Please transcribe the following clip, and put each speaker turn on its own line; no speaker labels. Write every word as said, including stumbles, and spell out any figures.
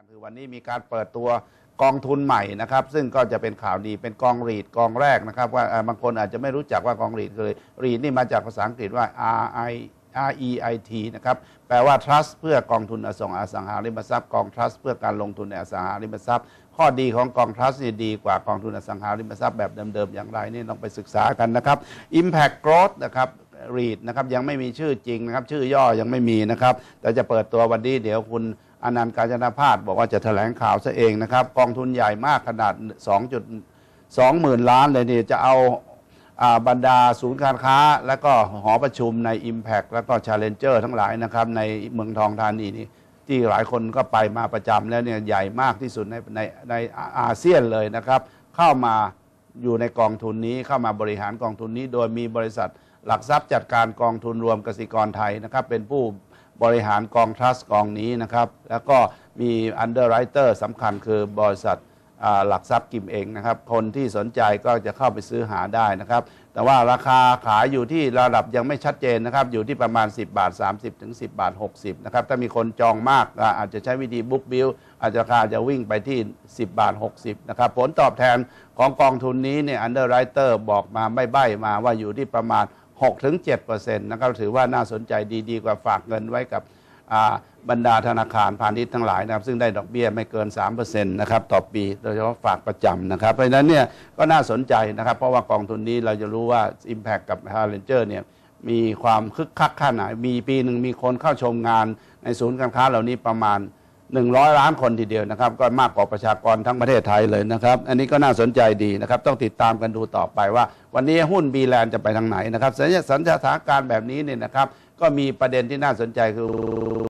คือวันนี้มีการเปิดตัวกองทุนใหม่นะครับซึ่งก็จะเป็นข่าวดีเป็นกองรีดกองแรกนะครับว่าบางคนอาจจะไม่รู้จักว่ากองรีดคือรีดนี่มาจากภาษาอังกฤษว่า R I R E I T นะครับแปลว่า trust เพื่อกองทุนอสังอสังหาริมทรัพย์กอง trust เพื่อการลงทุนในอสังหาริมทรัพย์ข้อดีของกอง trust นี่ดีกว่ากองทุนอสังหาริมทรัพย์แบบเดิมๆอย่างไรนี่ต้องไปศึกษากันนะครับ Impact Growth นะครับรีดนะครับยังไม่มีชื่อจริงนะครับชื่อย่อยังไม่มีนะครับแต่จะเปิดตัววันนี้เดี๋ยวคุณอนันต์ กาญจนพาสบอกว่าจะแถลงข่าวซะเองนะครับกองทุนใหญ่มากขนาด สองจุดสองหมื่นล้านเลยนี่จะเอาบรรดาศูนย์การค้าและก็หอประชุมใน Impact แล้วก็ Challenger ทั้งหลายนะครับในเมืองทองธานีนี่ที่หลายคนก็ไปมาประจำแล้วเนี่ยใหญ่มากที่สุดในในในอาเซียนเลยนะครับเข้ามาอยู่ในกองทุนนี้เข้ามาบริหารกองทุนนี้โดยมีบริษัทหลักทรัพย์จัดการกองทุนรวมกสิกรไทยนะครับเป็นผู้บริหารกองทรัสต์กองนี้นะครับแล้วก็มีอันเดอร์ไรเตอร์สำคัญคือบริษัทหลักทรัพย์กิมเองนะครับคนที่สนใจก็จะเข้าไปซื้อหาได้นะครับแต่ว่าราคาขายอยู่ที่ระดับยังไม่ชัดเจนนะครับอยู่ที่ประมาณสิบบาทสามสิบถึงสิบบาทหกสิบนะครับถ้ามีคนจองมากอาจจะใช้วิธีบุ๊กบิลอาจจะราคาจะวิ่งไปที่สิบบาทหกสิบนะครับผลตอบแทนของกองทุนนี้เนี่ยอันเดอร์ไรเตอร์บอกมาไม่ใบ้มาว่าอยู่ที่ประมาณหกถึงเจ็ดเปอร์เซ็นต์ นะครับถือว่าน่าสนใจดีๆกว่าฝากเงินไว้กับบรรดาธนาคารพาณิชย์ทั้งหลายนะครับซึ่งได้ดอกเบี้ยไม่เกิน สามเปอร์เซ็นต์ นะครับต่อปีโดยเฉพาะฝากประจำนะครับเพราะฉะนั้นเนี่ยก็น่าสนใจนะครับเพราะว่ากองทุนนี้เราจะรู้ว่า Impact กับ Challenger เนี่ยมีความคึกคักขนาดมีปีหนึ่งมีคนเข้าชมงานในศูนย์การค้าเหล่านี้ประมาณหนึ่งร้อยล้านคนทีเดียวนะครับก็มากกว่าประชากรทั้งประเทศไทยเลยนะครับอันนี้ก็น่าสนใจดีนะครับต้องติดตามกันดูต่อไปว่าวันนี้หุ้นบีแลนด์จะไปทางไหนนะครับสัญญาสัญญาสถานการณ์แบบนี้เนี่ยนะครับก็มีประเด็นที่น่าสนใจคือ